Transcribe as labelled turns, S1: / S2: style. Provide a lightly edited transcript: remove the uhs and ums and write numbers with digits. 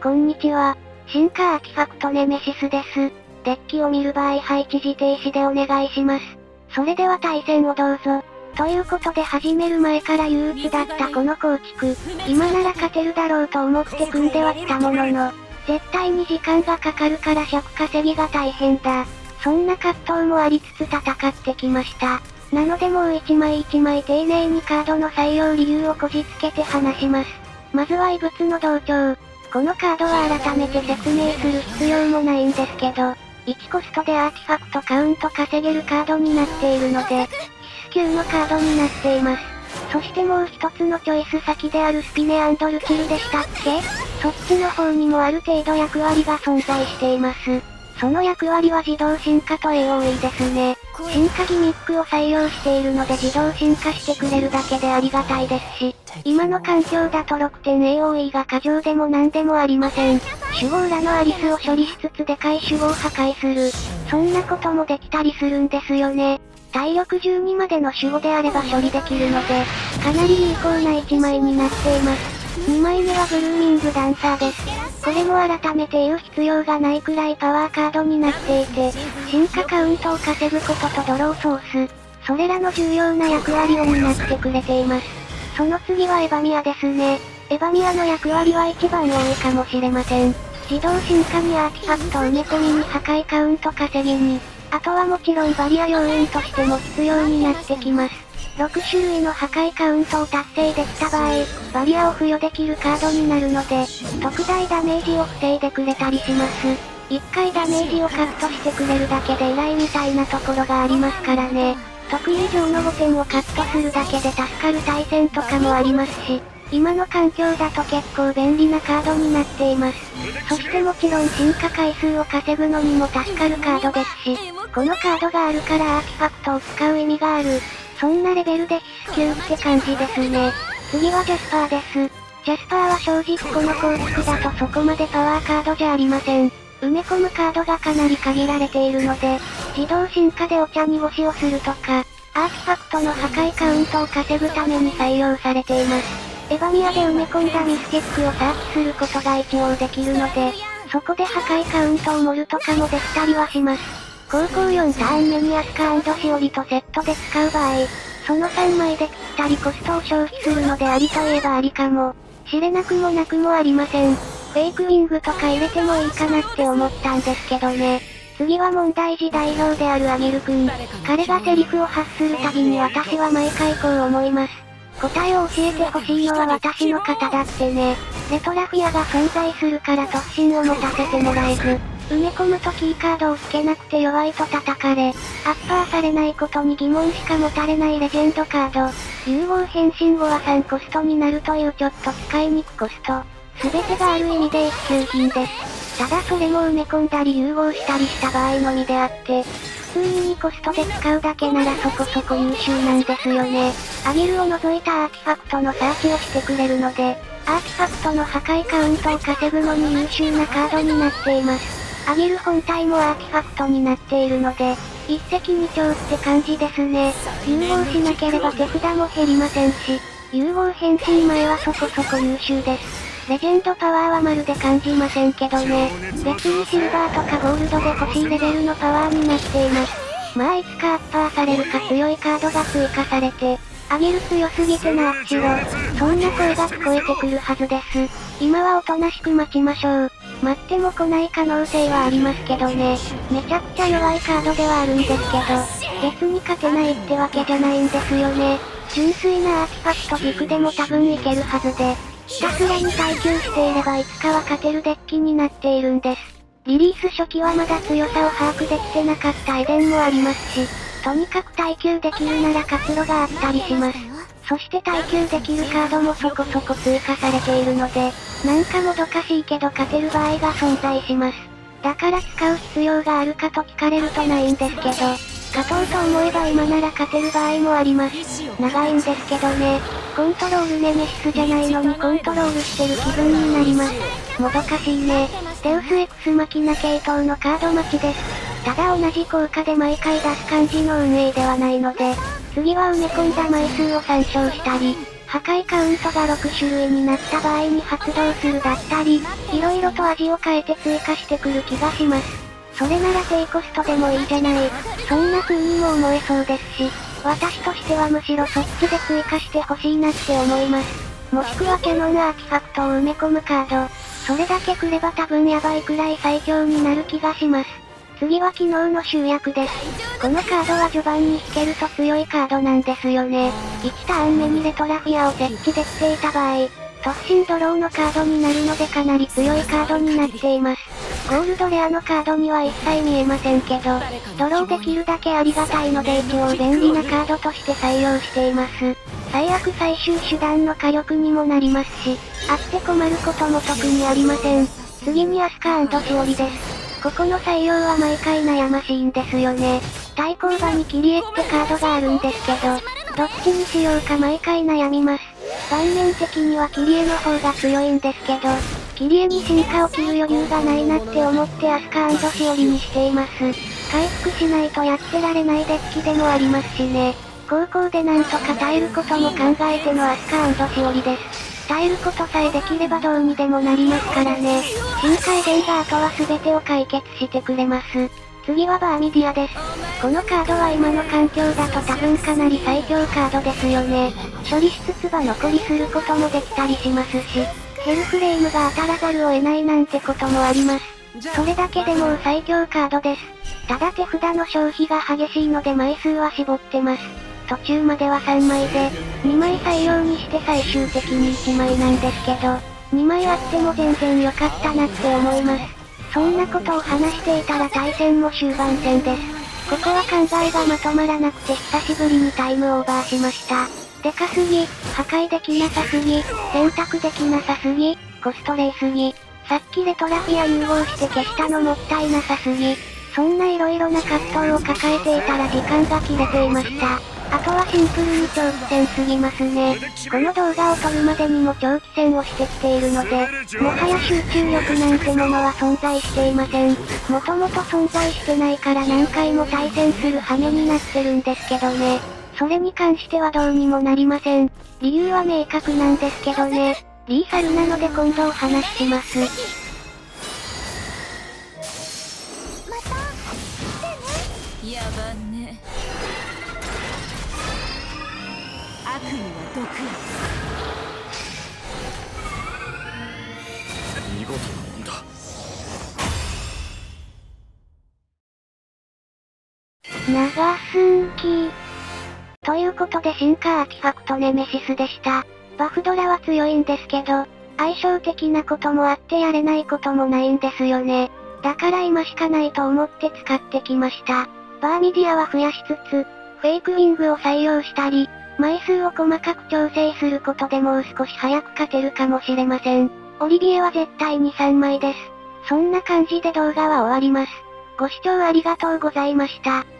S1: こんにちは。進化アーティファクトネメシスです。デッキを見る場合配置時停止でお願いします。それでは対戦をどうぞ。ということで始める前から憂鬱だったこの構築。今なら勝てるだろうと思って組んではきたものの、絶対に時間がかかるから尺稼ぎが大変だ。そんな葛藤もありつつ戦ってきました。なのでもう一枚一枚丁寧にカードの採用理由をこじつけて話します。まずは異物の同調。このカードは改めて説明する必要もないんですけど、1コストでアーティファクトカウント稼げるカードになっているので、必須級のカードになっています。そしてもう一つのチョイス先であるスピネ&ルチルでしたっけ？そっちの方にもある程度役割が存在しています。その役割は自動進化と AOE ですね。進化ギミックを採用しているので自動進化してくれるだけでありがたいですし、今の環境だと6点 AOE が過剰でも何でもありません。守護裏のアリスを処理しつつでかい守護を破壊する。そんなこともできたりするんですよね。体力12までの守護であれば処理できるので、かなり有効な1枚になっています。2枚目はブルーミングダンサーです。これも改めて言う必要がないくらいパワーカードになっていて、進化カウントを稼ぐこととドローソース、それらの重要な役割を担ってくれています。その次はエバミアですね。エバミアの役割は一番多いかもしれません。自動進化にアーティファクト埋め込みに破壊カウント稼ぎに、あとはもちろんバリア要員としても必要になってきます。6種類の破壊カウントを達成できた場合、バリアを付与できるカードになるので、特大ダメージを防いでくれたりします。1回ダメージをカットしてくれるだけで依頼みたいなところがありますからね。得意以上の5点をカットするだけで助かる対戦とかもありますし、今の環境だと結構便利なカードになっています。そしてもちろん進化回数を稼ぐのにも助かるカードですし、このカードがあるからアーティファクトを使う意味がある。そんなレベルで必須級って感じですね。次はジャスパーです。ジャスパーは正直この構築だとそこまでパワーカードじゃありません。埋め込むカードがかなり限られているので、自動進化でお茶濁しをするとか、アーティファクトの破壊カウントを稼ぐために採用されています。エバミアで埋め込んだミスチェックをサーチすることが一応できるので、そこで破壊カウントを盛るとかもできたりはします。高校4ターン目にアスカ&シオリとセットで使う場合、その3枚でぴったりコストを消費するのでありといえばありかもしれなくもなくもありません。フェイクウィングとか入れてもいいかなって思ったんですけどね。次は問題児代表であるアギルくん。彼がセリフを発するたびに私は毎回こう思います。答えを教えてほしいのは私の方だってね。レトラフィアが存在するから突進を持たせてもらえず、埋め込むとキーカードをつけなくて弱いと叩かれ、アッパーされないことに疑問しか持たれないレジェンドカード。融合変身後は3コストになるというちょっと使いにくコスト。すべてがある意味で一級品です。ただそれも埋め込んだり融合したりした場合のみであって、普通に2コストで使うだけならそこそこ優秀なんですよね。アギルを除いたアーティファクトのサーチをしてくれるので、アーティファクトの破壊カウントを稼ぐのに優秀なカードになっています。アギル本体もアーティファクトになっているので、一石二鳥って感じですね。融合しなければ手札も減りませんし、融合変身前はそこそこ優秀です。レジェンドパワーはまるで感じませんけどね。別にシルバーとかゴールドで欲しいレベルのパワーになっています。まあいつかアッパーされるか強いカードが追加されて、アギル強すぎてなあっちろ。そんな声が聞こえてくるはずです。今はおとなしく待ちましょう。待っても来ない可能性はありますけどね。めちゃくちゃ弱いカードではあるんですけど、別に勝てないってわけじゃないんですよね。純粋なアーティファクト軸でも多分いけるはずで、ひたすらに耐久していればいつかは勝てるデッキになっているんです。リリース初期はまだ強さを把握できてなかった遺伝もありますし、とにかく耐久できるなら活路があったりします。そして耐久できるカードもそこそこ追加されているので、なんかもどかしいけど勝てる場合が存在します。だから使う必要があるかと聞かれるとないんですけど、勝とうと思えば今なら勝てる場合もあります。長いんですけどね。コントロールネメシスじゃないのにコントロールしてる気分になります。もどかしいね。デウスエクスマキナ系統のカード待ちです。ただ同じ効果で毎回出す感じの運営ではないので、次は埋め込んだ枚数を参照したり、 破壊カウントが6種類になった場合に発動するだったり、色々と味を変えて追加してくる気がします。それなら低コストでもいいじゃない。そんな風にも思えそうですし、私としてはむしろそっちで追加してほしいなって思います。もしくはキャノンアーティファクトを埋め込むカード。それだけくれば多分やばいくらい最強になる気がします。次は機能の集約です。このカードは序盤に引けると強いカードなんですよね。1ターン目にレトラフィアを設置できていた場合、突進ドローのカードになるのでかなり強いカードになっています。ゴールドレアのカードには一切見えませんけど、ドローできるだけありがたいので一応便利なカードとして採用しています。最悪最終手段の火力にもなりますし、あって困ることも特にありません。次にアスカしおりです。ここの採用は毎回悩ましいんですよね。対抗馬にキリエってカードがあるんですけど、どっちにしようか毎回悩みます。盤面的にはキリエの方が強いんですけど、キリエに進化を切る余裕がないなって思ってアスカしおりにしています。回復しないとやってられないデッキでもありますしね。高校でなんとか耐えることも考えてのアスカしおりです。耐えることさえできればどうにでもなりますからね。深海伝があとは全てを解決してくれます。次はバーミディアです。このカードは今の環境だと多分かなり最強カードですよね。処理しつつ残りすることもできたりしますし、ヘルフレームが当たらざるを得ないなんてこともあります。それだけでもう最強カードです。ただ手札の消費が激しいので枚数は絞ってます。途中までは3枚で、2枚採用にして最終的に1枚なんですけど、2枚あっても全然良かったなって思います。そんなことを話していたら対戦も終盤戦です。ここは考えがまとまらなくて久しぶりにタイムオーバーしました。でかすぎ、破壊できなさすぎ、選択できなさすぎ、コストレイすぎ。さっきレトラフィア融合して消したのもったいなさすぎ。そんな色々な葛藤を抱えていたら時間が切れていました。あとはシンプルに長期戦すぎますね。この動画を撮るまでにも長期戦をしてきているので、もはや集中力なんてものは存在していません。もともと存在してないから何回も対戦する羽目になってるんですけどね。それに関してはどうにもなりません。理由は明確なんですけどね。リーサルなので今度お話しします。
S2: やばんね。悪には毒や。
S3: 見事なもんだ。
S1: 長すんき。ということで進化アーティファクトネメシスでした。バフドラは強いんですけど、相性的なこともあってやれないこともないんですよね。だから今しかないと思って使ってきました。バーミディアは増やしつつ、フェイクウィングを採用したり、枚数を細かく調整することでもう少し早く勝てるかもしれません。オリビエは絶対に3枚です。そんな感じで動画は終わります。ご視聴ありがとうございました。